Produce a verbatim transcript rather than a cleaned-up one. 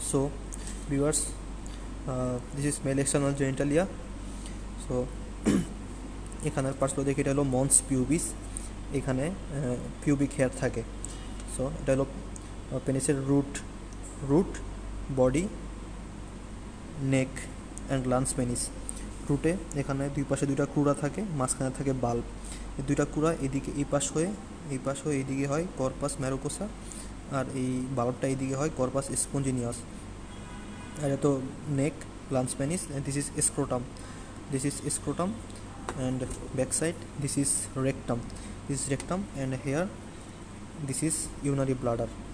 So viewers, uh, this is male external genitalia. So এখানের পার্টসগুলো দেখি, এটা হলো মন্স পিউবিস, এখানে পিউবিক হেয়ার থাকে। সো এটা হলো পেনিসের root root body neck and glans penis. রুটে এখানে দুই পাশে দুইটা ক্রুড়া থাকে, মাঝখানে থাকে বাল্ব। এই দুইটা ক্রুড়া এদিকে এই পাশ হয়ে এই পাশ হয়ে এইদিকে হয় কর্পাস ম্যারোকোসা, আর এই বাল্বটা এইদিকে হয় কর্পাস স্পঞ্জিনিয়াস। আর এত neck glans penis, this is scrotum, this is scrotum and back side this is rectum, this is rectum, and here this is urinary bladder.